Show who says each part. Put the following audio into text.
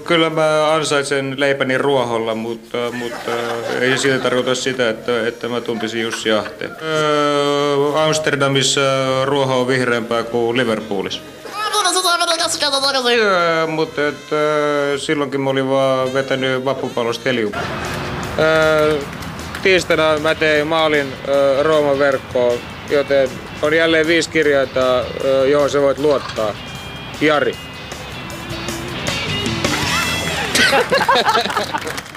Speaker 1: kyllä mä ansaitsen leipäni ruoholla, mutta ei siitä tarkoita sitä, että mä tuntisin Jussi Ahteen. Amsterdamissa ruoho on vihreämpää kuin Liverpoolissa. Mutta silloinkin mä olin vaan vetänyt vappupallosta helium. Tiistaina mä tein maalin Rooman verkkoon, joten on jälleen 5 kirjainta, johon sä voit luottaa. Jari.